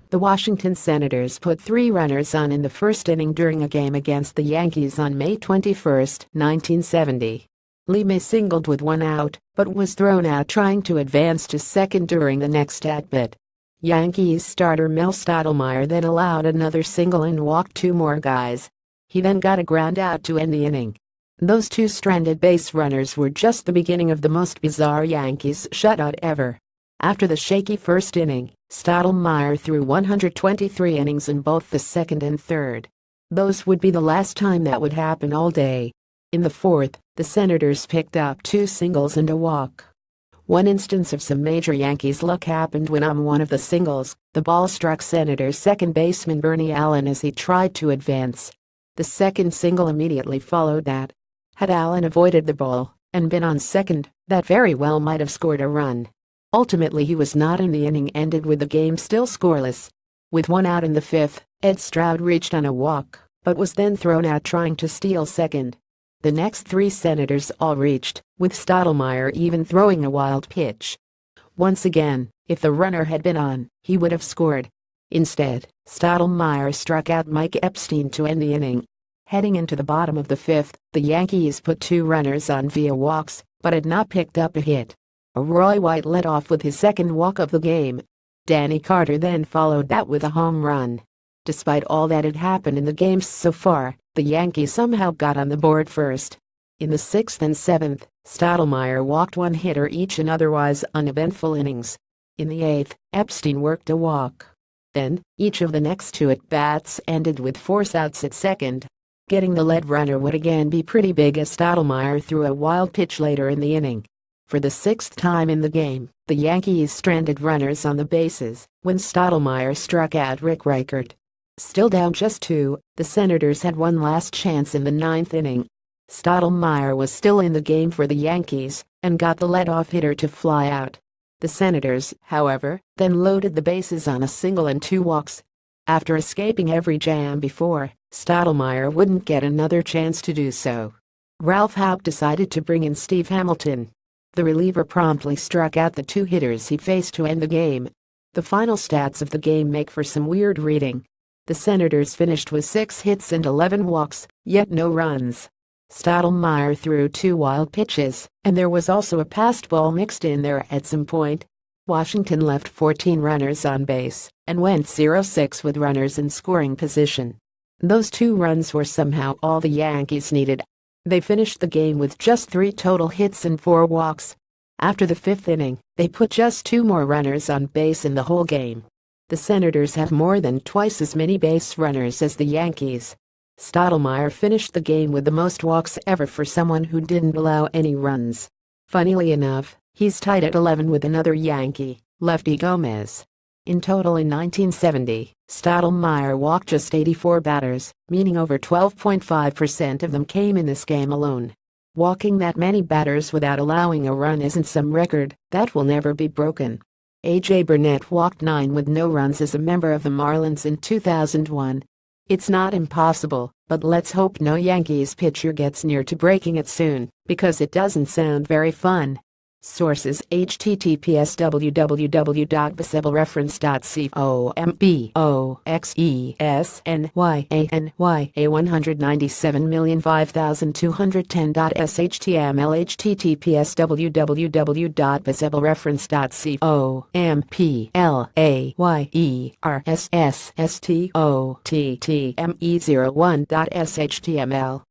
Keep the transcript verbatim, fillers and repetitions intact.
The Washington Senators put three runners on in the first inning during a game against the Yankees on May twenty-first, nineteen seventy. Lee May singled with one out, but was thrown out trying to advance to second during the next at-bat. Yankees starter Mel Stottlemyre then allowed another single and walked two more guys. He then got a ground out to end the inning. Those two stranded base runners were just the beginning of the most bizarre Yankees shutout ever. After the shaky first inning, Stottlemyre threw one hundred twenty-three innings in both the second and third. Those would be the last time that would happen all day. In the fourth, the Senators picked up two singles and a walk. One instance of some major Yankees luck happened when on one of the singles, the ball struck Senators second baseman Bernie Allen as he tried to advance. The second single immediately followed that. Had Allen avoided the ball and been on second, that very well might have scored a run. Ultimately he was not, and the inning ended with the game still scoreless. With one out in the fifth, Ed Stroud reached on a walk, but was then thrown out trying to steal second. The next three Senators all reached, with Stottlemyre even throwing a wild pitch. Once again, if the runner had been on, he would have scored. Instead, Stottlemyre struck out Mike Epstein to end the inning. Heading into the bottom of the fifth, the Yankees put two runners on via walks, but had not picked up a hit. Roy White led off with his second walk of the game. Danny Carter then followed that with a home run. Despite all that had happened in the games so far, the Yankees somehow got on the board first. In the sixth and seventh, Stottlemyre walked one hitter each in otherwise uneventful innings. In the eighth, Epstein worked a walk. Then, each of the next two at-bats ended with force outs at second. Getting the lead runner would again be pretty big as Stottlemyre threw a wild pitch later in the inning. For the sixth time in the game, the Yankees stranded runners on the bases when Stottlemyre struck out Rick Reichert. Still down just two, the Senators had one last chance in the ninth inning. Stottlemyre was still in the game for the Yankees and got the leadoff hitter to fly out. The Senators, however, then loaded the bases on a single and two walks. After escaping every jam before, Stottlemyre wouldn't get another chance to do so. Ralph Houk decided to bring in Steve Hamilton. The reliever promptly struck out the two hitters he faced to end the game. The final stats of the game make for some weird reading. The Senators finished with six hits and eleven walks, yet no runs. Stottlemyre threw two wild pitches, and there was also a passed ball mixed in there at some point. Washington left fourteen runners on base and went oh six with runners in scoring position. Those two runs were somehow all the Yankees needed. They finished the game with just three total hits and four walks. After the fifth inning, they put just two more runners on base in the whole game. The Senators have more than twice as many base runners as the Yankees. Stottlemyre finished the game with the most walks ever for someone who didn't allow any runs. Funnily enough, he's tied at eleven with another Yankee, Lefty Gomez. In total in nineteen seventy, Stottlemyre walked just eighty-four batters, meaning over twelve point five percent of them came in this game alone. Walking that many batters without allowing a run isn't some record that will never be broken. A J Burnett walked nine with no runs as a member of the Marlins in two thousand one. It's not impossible, but let's hope no Yankees pitcher gets near to breaking it soon, because it doesn't sound very fun. Sources: H T T P S w w w dot baseball reference dot com B O X E S N Y A N Y A one hundred ninety-seven million five thousand two hundred ten dot S H T M L H T T P S w w w dot baseball reference dot com P L A Y E R S S S T O T T M E zero one dot S H T M L